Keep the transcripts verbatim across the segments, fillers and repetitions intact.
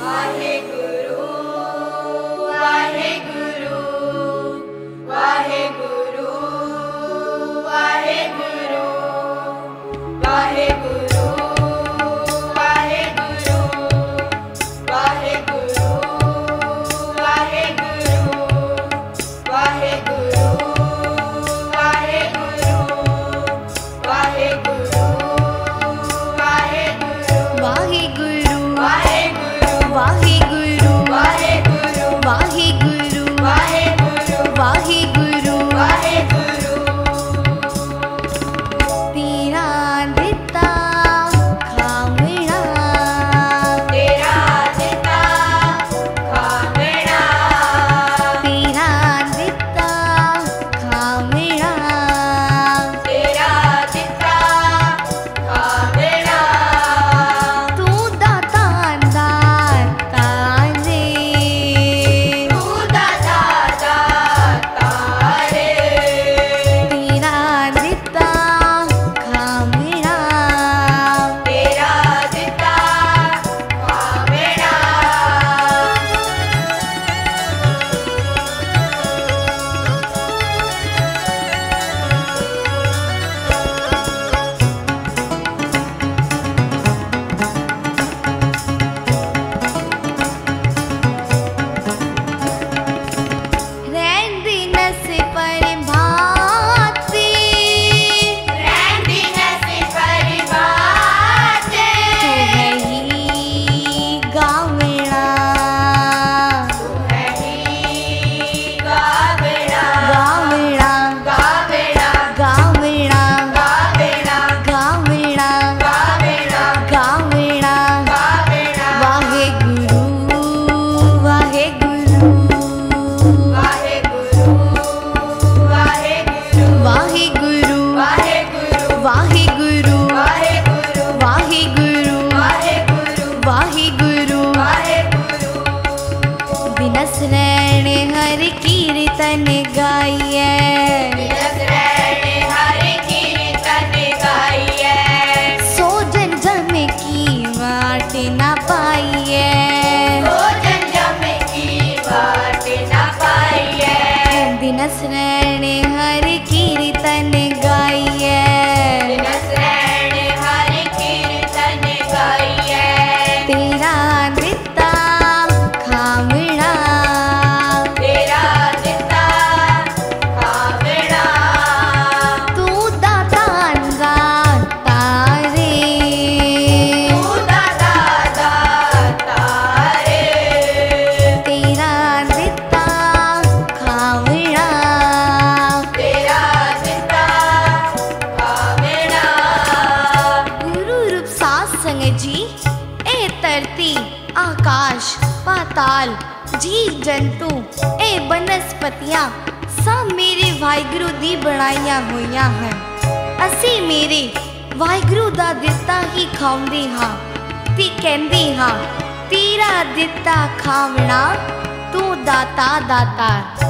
जंतु ए बनस्पतियां सब मेरे वाहिगुरु दी बनाईयां होईयां हैं। असी मेरे वाहिगुरु दा दिता ही खाउंदे हां ते कहंदे हां तेरा दिता खावना तू दाता दातार।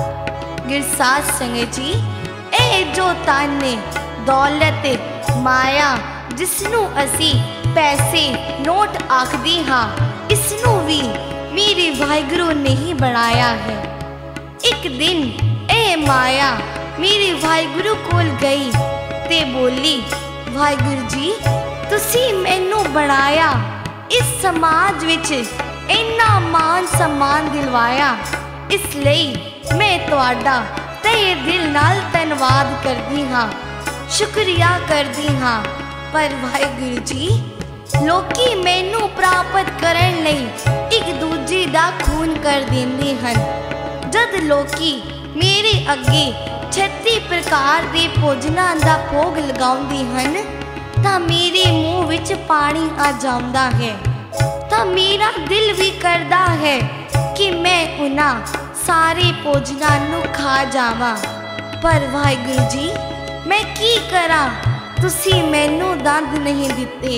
गिरसाज संगत जी ए जो तन दौलत माया जिसनू असी पैसे नोट आखदे हां इसनू भी मेरे वाहिगुरु ने ही बनाया है। एक दिन ए माया मेरे वाहिगुरु कोल गई ते बोली वाहिगुरु जी तुसी मैनू बनाया इस समाज विच इन्ना मान सम्मान दिलवाया इसलिए मैं तुहाडा तहे दिल नाल धन्नवाद करदी हां शुक्रिया करदी हां। पर वाहिगुरु जी लोकी मैनू प्राप्त करन लई एक दूजे दा खून कर देंदे हन। जद लोकी मेरे अगे छत्ती प्रकार दे भोजनां दा भोग लगाउंदे हन तां मेरे मुंह विच पानी आ जांदा है तां मेरा दिल भी करदा है कि मैं उन्हां सारे भोजनां नूं खा जावां। पर वाहिगुरु जी मैं की करां तुसी मैनू दंद नहीं दिते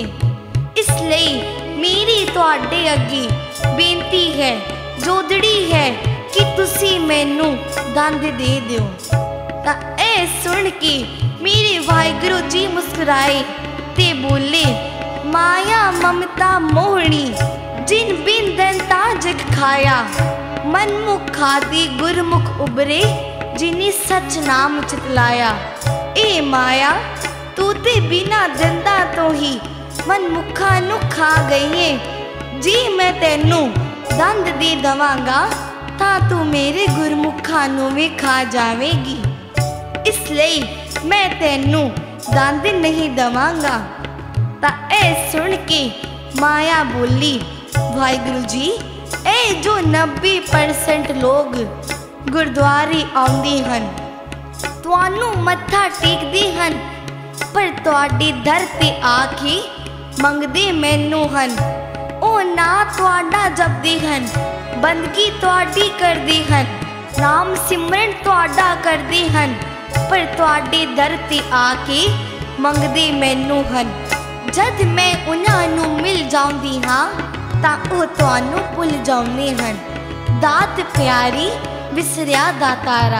इसलिए मेरी तुहाडे अगे बेनती है जोदड़ी है कि तुसी मैनू दंद दे दिओ। तां ऐ सुन के मेरे वाहिगुरु जी मुस्कुराए ते बोले माया ममता मोहनी जिन बिन दंता जग खाया, मनमुख खादी गुरमुख उबरे, जिनी सच नाम चितलाया। ए माया तू ते बिना दंदा तो ही मनमुखा नू खा गई है। जी मैं तेनू दंद दे दवांगा ता तू मेरे गुरमुखा नू भी खा जावेगी, इसलिए मैं तेनू दंद नहीं दवांगा। ता ए सुन के माया बोली, वाहिगुरु जी ए जो नब्बे परसेंट लोग गुरुद्वारे आउंदे हन, तुहानू मत्था टेकदे हन, पर तुहाडे दर ते आके मंगदे मैनू हन। ओ ना तुहाडा जपदे हन, बंदगी तुहाडी करदे हन, नाम सिमरन तुहाडा करदे हन, पर तुहाडे दर ते आके मंगदे मैनू हन। जद मैं उन्हां नू मिल जाउंदी हां तां ओह तुहानू भुल जाउंदे हन। दात प्यारी विसरिया दातारा,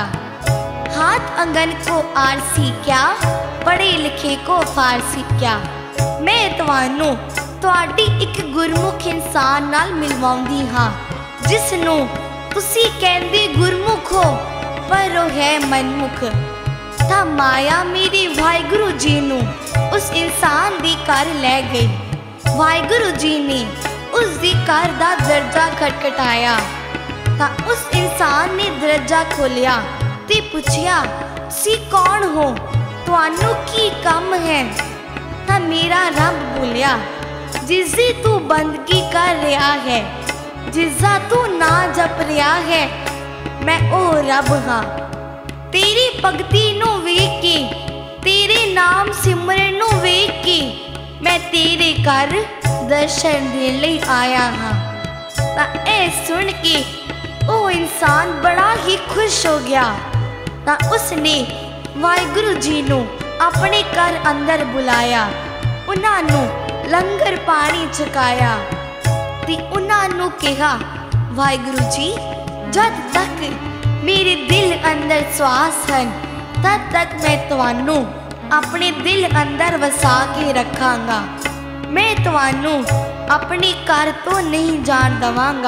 हाथ अंगन को आरसी क्या, पढ़े लिखे को फारसी क्या। मैं तुहानू तुहाडी एक गुरमुख इंसान नाल मिलवाउंदी हां, जिस नू तुसी कहंदे गुरमुख हो पर वो है मनमुख। ता माया मेरे वाहिगुरु जी नू उस इंसान दी घर लै गई। वाहिगुरु जी ने उस दी घर दा दरजा खटखटाया ता उस इंसान ने दरजा खोलिया ते पुछया, सी कौन हो, तुहानू की कम है। ता मेरा रब बोलिया, जिसदी तू बंदगी कर रहा है, जिसदा तू ना जप रहा है, मैं ओ रब हाँ। तेरी भगती नू वेख के, तेरे नाम सिमरन नू वेख के मैं तेरे घर दर्शन देने लई आया हाँ। ता ए सुन के ओ इंसान बड़ा ही खुश हो गया। ता उसने वाहिगुरु जी नू अपने घर अंदर बुलाया, उन्हां नू लंगर पानी छकाया ते उन्हां नू कहा, वाहिगुरु जी जद तक मेरे दिल अंदर श्वास है तद तक मैं तुहानू अपने दिल अंदर वसा के रखांगा। मैं तुहानू अपने घर तो नहीं जान दवांगा।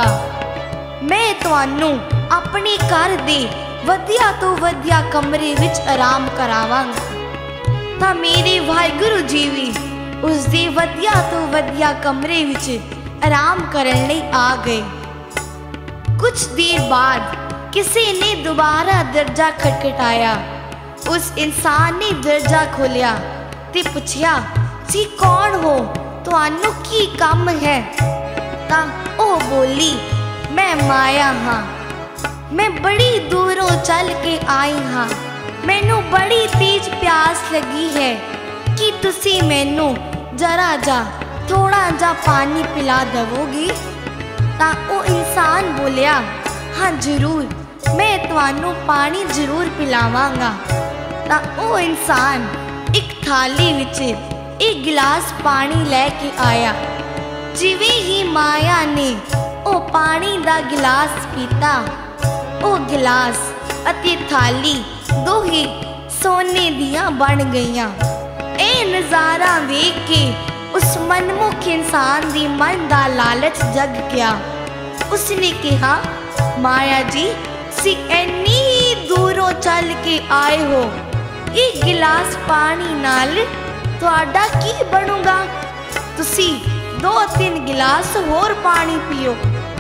मैं तुहानू अपने घर दे वधिया तो वधिया कमरे विच आराम करावांगा। ता मेरे वाहिगुरु जी भी उस दे वधिया तो वधिया कमरे विच आराम करने लई आ गए। कुछ देर बाद किसी ने दोबारा दरजा खटखटाया। उस इंसान ने दरजा खोलिया ते पुछया, सी कौन हो, तुहानू की कम है। ता ओ बोली, मैं माया हाँ, मैं बड़ी दूरों चल के आई हाँ, मैनू बड़ी तेज प्यास लगी है कि तुसी मैनू जरा जा थोड़ा जा पानी पिला दवोगी। ता ओ इंसान बोलिया, हाँ जरूर, मैं तुहानू पानी जरूर पिलावांगा। ता ओ इंसान एक थाली विच एक गिलास पानी लैके आया। जिवें ही माया ने ओ पानी दा गिलास पीता, ओ गिलास अते थाली दो ही सोने दियां बन गईयां। ए नज़ारा वेख के उस मनमुख इंसान दी मन दा लालच जग गया। उसने कहा, माया जी सी इन्नी दूरों चल के आए हो, एक गिलास पानी नाल तुहाडा की बनूगा, तुसी दो तीन गिलास होर पानी पियो।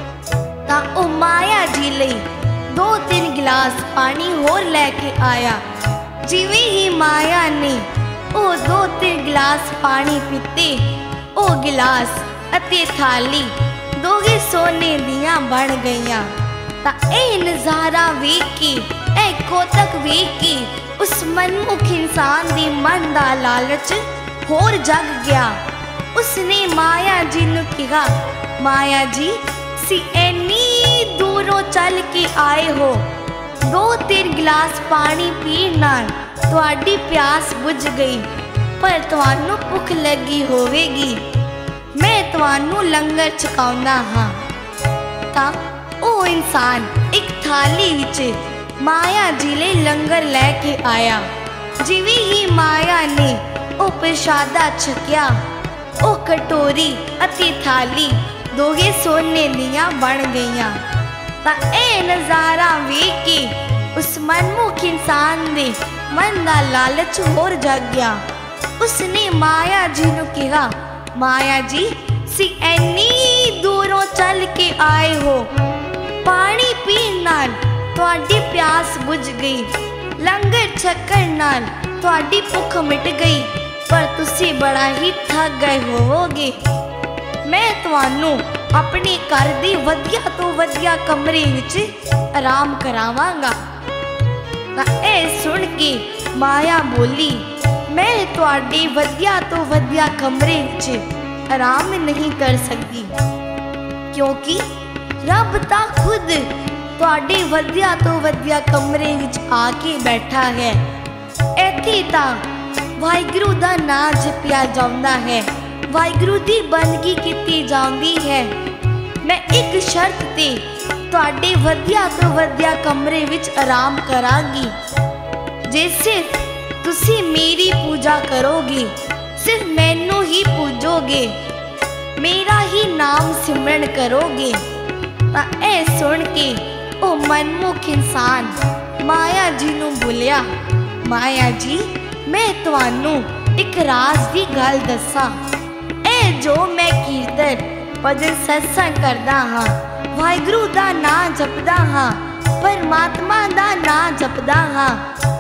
ता ओ माया जी लई दो तीन गिलास पानी होर लैके आया। जिवें ही माया ने ओ दो तीन गिलास पानी पीते, ओ गिलास अते थाली दोगे सोने दियां बन गईयां। ता ए नज़ारा वेख के, ए कोतक वेख के उस मनमुख इंसान दी मन दा लालच होर जग गया। उसने माया जी नू कहा, माया जी सी इन्नी दूरों चल के आए हो, दो तीन गिलास पानी पीण नाल तुहाडी प्यास बुझ गई, पर तुहानू भुख लगी होवेगी, मैं तुहानू लंगर छकाउंदा हाँ। ता ओ इंसान एक थाली विच माया जी ले लंगर लैके आया। जिवें ही माया ने ओ प्रसादा छकिया, ओ कटोरी अते थाली दोगे सोने दियां बन गईयां। तां ए नज़ारा वेख के उस मनमुख इंसान दे मन दा लालच होर जग गया। उसने माया जी नूं कहा, माया जी सी एनी दूरों चल के आए हो, पानी पीण नाल तुहाडी प्यास बुझ गई, लंगर छकण नाल तुहाडी भुख मिट गई, पर तुसी बड़ा ही थक गए होवोगे। मैं तुहानू अपने घर दे वधिया तो वधिया कमरे विच आराम करावांगा। तां ए सुन के माया बोली, मैं तुहाडे वधिया तो वधिया कमरे विच आराम नहीं कर सकती, क्योंकि रब तां खुद तुहाडे वधिया तो वधिया कमरे विच आके बैठा है। इत्थे तां वाहिगुरू दा नाम जपिया जांदा है, वाहिगुरू दी बंदगी कीती जांदी है। मैं एक शर्त ते तुहाडे वधिया तो वधिया कमरे विच आराम करांगी, जे सिर्फ तुसी मेरी पूजा करोगे, सिर्फ मैनू ही पूजोगे, मेरा ही नाम सिमरन करोगे। तां ए सुन के ओ मनमुख इंसान माया जी नूं बोलिया, माया जी मैं तुहानू एक राज दी गल दसां। ए जो मैं कीर्तन भजन सत्संग करदा हाँ, वाहिगुरू दा नाम जपदा हाँ, परमात्मा दा नाम जपदा हाँ,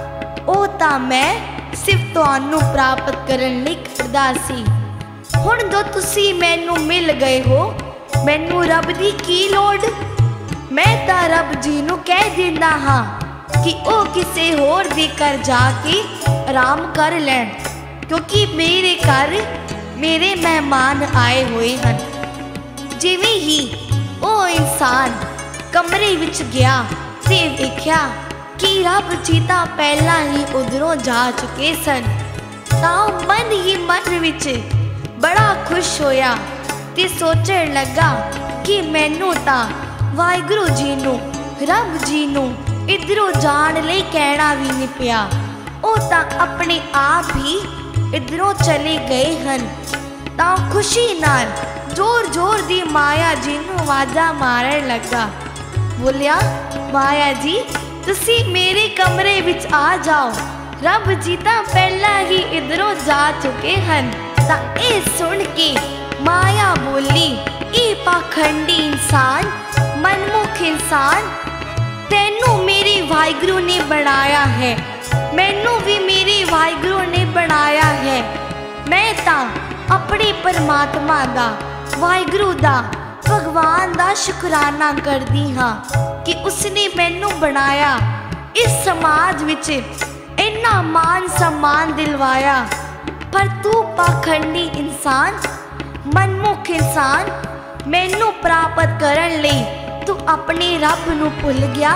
ओ तां मैं सिर्फ तुहानू प्राप्त करन लई करदा सी। हुण जो तुसी मैनू मिल गए हो, मैनू रब दी की लोड़। मैं तां रब जी नू कह दिंदा हाँ कि ओ किसे होर दे घर जाके आराम कर लैण, क्योंकि मेरे घर मेरे मेहमान आए हुए हन। जिवें ही ओ इंसान कमरे विच गया ते वेख्या कि रब जी तां पहला ही उधरों जा चुके सन, तां मन ही मन विच बड़ा खुश होया ते सोचण लगा कि मैनू तां वाहिगुरू जी नू रब जी नू इधरों जाण लई कहना भी नहीं पिया, ओ तां अपने आप ही इधरों चले गए हन। तां खुशी नाल जोर जोर दी माया जी नू आवाज़ां मारन लगा, बोलिया माया जी तुसी मेरे कमरे विच आ जाओ, रब जी तां पहला ही इधरों जा चुके हन। तां ए सुन के माया बोली, ए पाखंडी इंसान, मनमुख इंसान, तैनू मेरे वाहिगुरू ने बनाया है, मैनू भी मेरे वाहिगुरू ने बनाया है। मैं तां अपने परमात्मा दा, वाहिगुरू दा, भगवान दा शुकराना करदी हाँ कि उसने मैनू बनाया, इस समाज विच इन्ना मान सम्मान दिलवाया। पर तू पाखंडी इंसान, मनमुख इंसान, मैनू प्राप्त करन लई तू अपने रब नू भुल गया।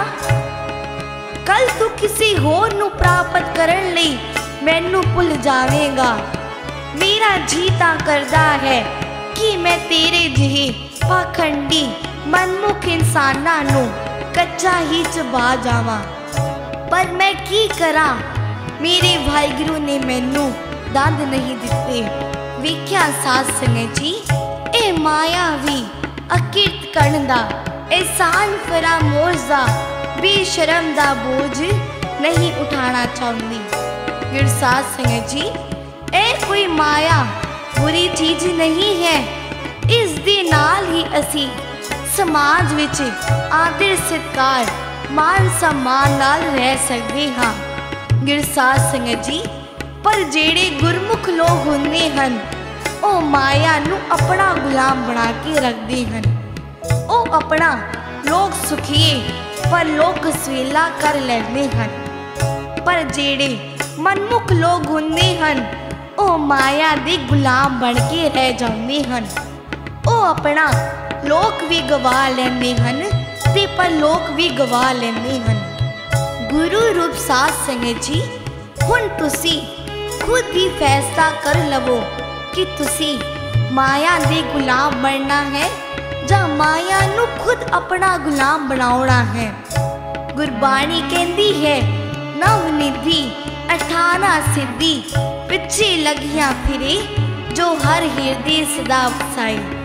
कल तू किसी होर नू प्राप्त करन लई मैनू भुल जावेगा। मेरा जी तां करदा है कि मैं तेरे जिहे पाखंडी मनमुख इंसानां नू कच्चा ही चबा जावां, पर मैं की करां, मेरे वाहिगुरू ने मैनू दंद नहीं दिते। वेख्या साध संगत जी, ए माया भी अकिरत करन दा, एहसान फरामोश दा, बेशरम दा बोझ नहीं उठाना चाहती। फिर साध संगत जी, ए कोई माया बुरी चीज नहीं है, इस दे नाल ही असी समाज विच आदर सत्कार मान सम्मान नाल रह सकते हाँ। गिर साध संगत जी, पर जेड़े गुरमुख लोग हुंदे हन, ओ माया नू अपना गुलाम बना के रखते हन। ओ अपना लोग सुखिए पर लोग सवेला कर लेंदे हन। पर जेड़े मनमुख लोग हुंदे हन, ओ माया दे गुलाम बन के रह जाते हन। ओ अपना लोक भी गवा लेंदे हन ते पर लोक भी गवा लेंदे हन। गुरु रूप साध संगत जी, हुण तुसी खुद ही फैसला कर लवो कि तुसी माया दे गुलाम बनना है जां माया नू खुद अपना गुलाम बनाउणा है। गुरबाणी कहती है, नवनिधि अठाना सिद्धि, पिछे लगियां फिरे जो हर हृदय सदा बसाए।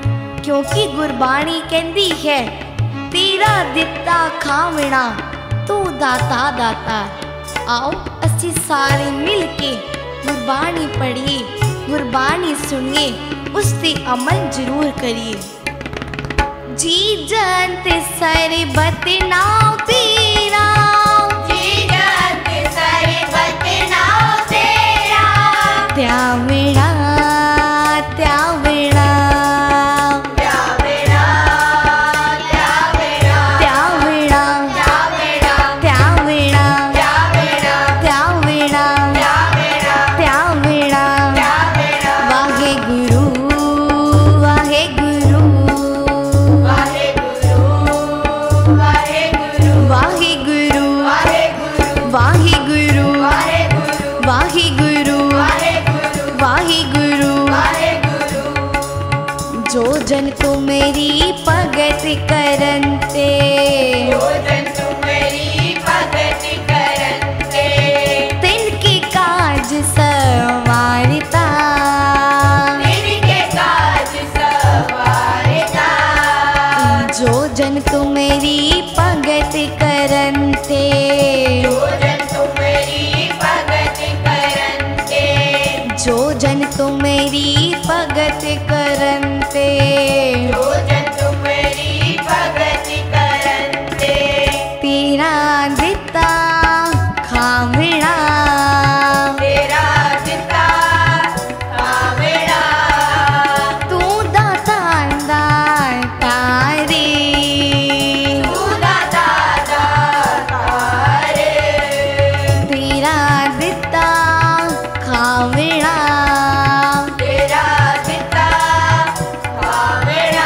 क्योंकि गुरबाणी कहती है तेरा दिता खावना तू दाता दाता। आओ असी सारे मिल के गुरबाणी पढ़िए, गुरबाणी सुनिए, उस ते अमल जरूर करिए। जी जंत सरबत नाव तेरा, जी जंत सरबत नाव तेरा, त्यावेड़ा त्यावेड़ा त्यावेड़ा त्यावेड़ा त्यावेड़ा त्यावेड़ा त्यावेड़ा त्यावेड़ा त्यावेड़ा त्यावेड़ा त्यावेड़ा त्यावेड़ा वाहे गुरु वाहे गुरु वाहे गुरु वाहे गुरु वाहे गुरु वाहे गुरु वाहे गुरु वाहे गुरु वाहे गुरु वाहे गुरु वाहे गुरु वाहे गुरु। जो जन को मेरी भगत करनते, जो जन तुम्हारी भगत करते, तिनके काज सवारता, तिनके काज सवारता। जो जन को मेरी भगत करनते, जो जन तुम्हारी भगत करते, जो जन को मेरी भगत करनते, जो जन तुम्हारी भगत करते, तेरा दिता खावड़ा तेरा दिता खावड़ा, तू दाता दाता रे, तू दाता दाता रे, तेरा दिता खावड़ा तेरा दिता खावड़ा।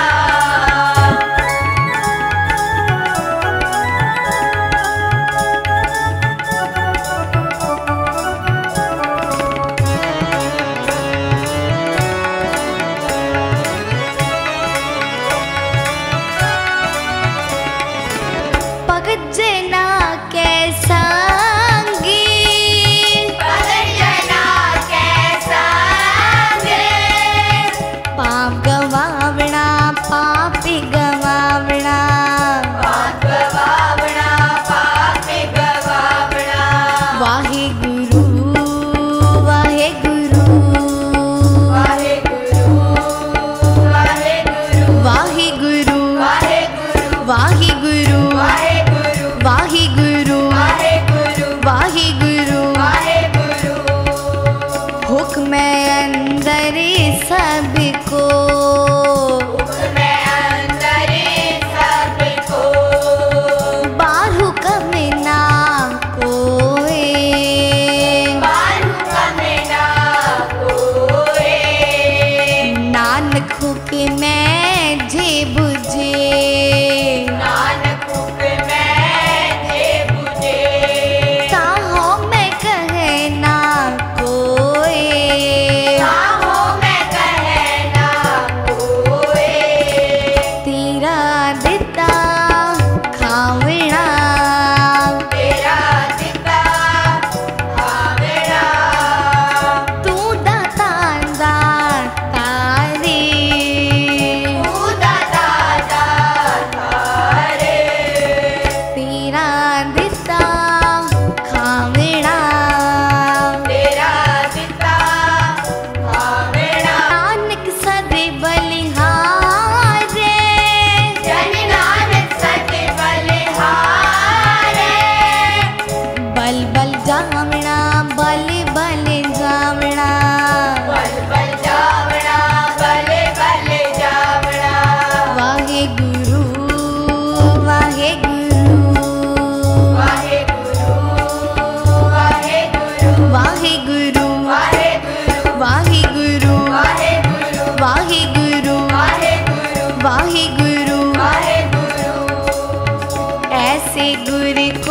भगत जना कैसा भगतना कैसा गे, पाप गवावना पाप गवावना पाप गवावना पाप गवावना। वाहे गुरु वाहे गुरु वाहे गुरु वाहे गुरु वाहे गुरु वाहे गुरु वाहे गुरु वाहे गुरु वाहे गुरु वाहे गुरु वाहे गुरु वाहे गुरु। हुक्म अंदर सबको, मैं अंदर सबको, बाहु कम ना कोई, बारू कमेना कोए, नानक हुक्म जे बुझे, नानक हुक्म जे बुझे, ताहो मैं कहना कोई, ताहो मैं कहना कोए, तेरा दिता खावड़ा तेरा दिता खावड़ा, तू दाता दाता रे, तू दाता दाता रे, तेरा दिता खावड़ा तेरा दिता खावड़ा। नानक सदे बलिहारे, जन नानक सत बलिहारे, बल बल जावना बल बल जावना बल बल जावड़ा बल बल जावड़ा। वाहे गुरु वाहे गुरु वाहे गुरु वाहे गुरु वाहे गुरु वाहे गुरु वाहे गुरु वाहे गुरु वाहे गुरु वाहे गुरु वाहे गुरु वाहे गुरु। ऐसे गुरु